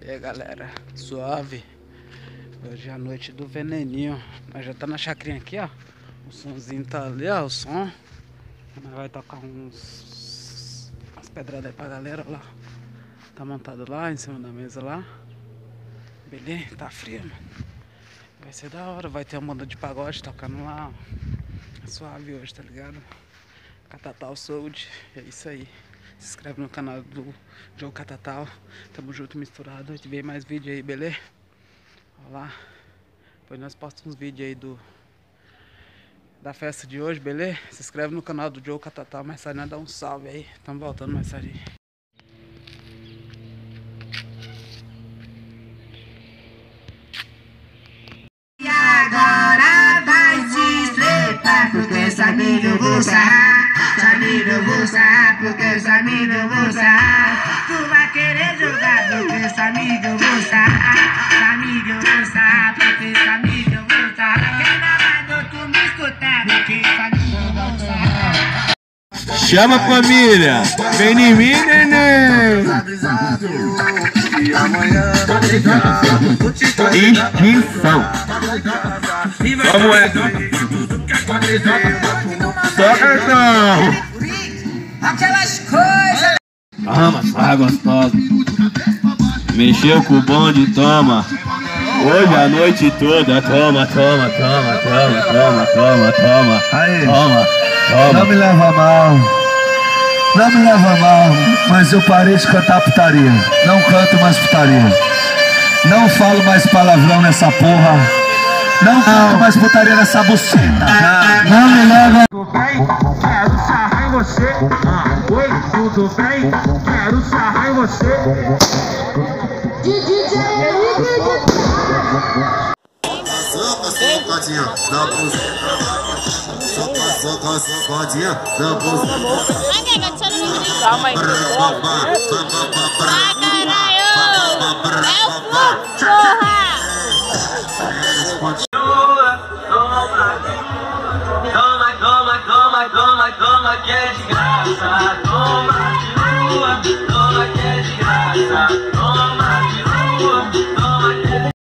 E aí galera, suave. Hoje é a noite do veneninho. Nós já tá na chacrinha aqui, ó. O somzinho tá ali, ó, o som. Nós vai tocar umas pedradas aí pra galera, ó lá. Tá montado lá, em cima da mesa lá. Beleza? Tá frio, mano. Vai ser da hora, vai ter uma banda de pagode tocando lá, ó. É suave hoje, tá ligado? Catatal Sold, é isso aí. Se inscreve no canal do Joe Catatal. Tamo junto, misturado. A gente vê mais vídeo aí, beleza? Olha lá. Depois nós postamos uns vídeos aí da festa de hoje, beleza? Se inscreve no canal do Joe Catatal. Mais tarde nós dá um salve aí. Tamo voltando mais tarde. E agora vai se estrepar, porque sabe que eu vou sarrar. Sabe que eu vou sarrar, porque sabe que eu vou sarrar. Tu vai querer jogar, porque sabe que eu vou sarrar. Sabe que eu vou sarrar, porque sabe que eu vou sarrar. Quem não mandou tu me escutar, porque sabe que eu vou sarrar. Chama a família, vem em mim, neném. E amanhã extinção. Vamos é. Só cartão. Aquelas coisas. Sai gostosa. Mexeu com o bonde, toma. Hoje a noite toda, toma. Aí, Toma. não me leva mal. Não me leva mal, mas eu parei de cantar putaria. Não canto mais putaria. Não falo mais palavrão nessa porra. Não canto mais putaria nessa buceta. Não me leva. Tudo bem? Quero sarrar em você. Oi, tudo bem? Quero sarrar em você. DJ Henrique. Socadinha da buceta. Socadinha da buceta. Calma aí. Ah, caralho! É o fluxo, porra! Toma que é de graça. Toma de lua, toma que é de graça. Toma.